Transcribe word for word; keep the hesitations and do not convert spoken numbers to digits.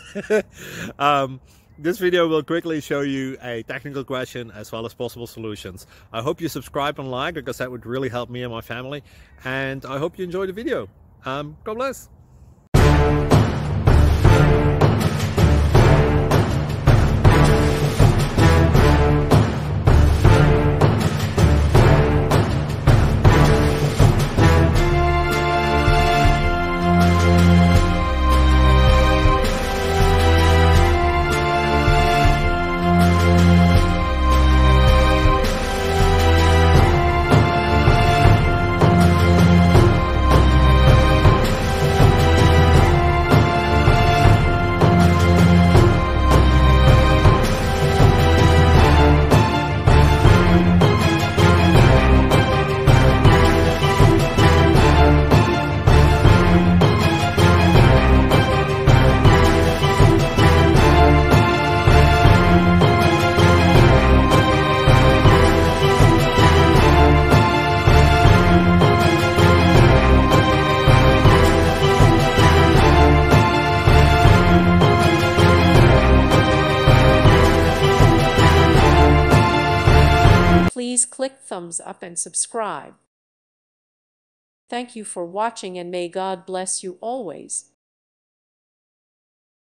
um, this video will quickly show you a technical question as well as possible solutions. I hope you subscribe and like, because that would really help me and my family. And I hope you enjoy the video. Um, God bless. Please click thumbs up and subscribe. Thank you for watching, and may God bless you always.